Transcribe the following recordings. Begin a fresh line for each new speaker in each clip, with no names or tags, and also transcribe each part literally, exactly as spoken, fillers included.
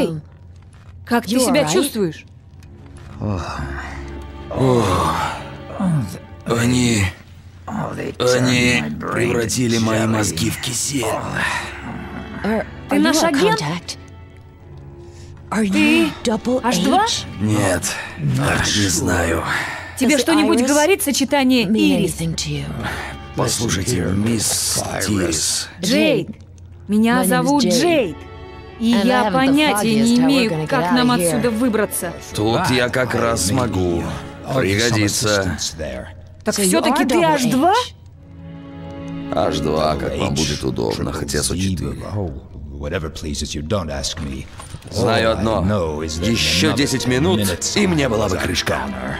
Джей, как ты себя чувствуешь?
Они... Они превратили мои мозги в кисель.
Ты наш агент? Ты Аш два?
Нет, не знаю.
Тебе что-нибудь говорит сочетание Ирис?
Послушайте, мисс Тирис.
Джейд. Меня зовут Джейд. И я понятия не имею, как нам отсюда выбраться.
Тут я как раз смогу. Пригодится.
Так все-таки ты Аш два?
Аш два, как вам будет удобно, хотя су четыре. Знаю одно. Еще десять минут, и мне была бы крышка.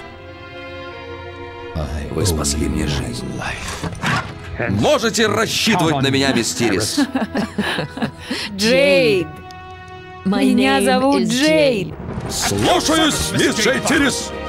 Вы спасли мне жизнь. Можете рассчитывать на меня, мисс Тирис.
Джейд. Меня зовут Джейд.
Слушаюсь, мисс Джей Тирис.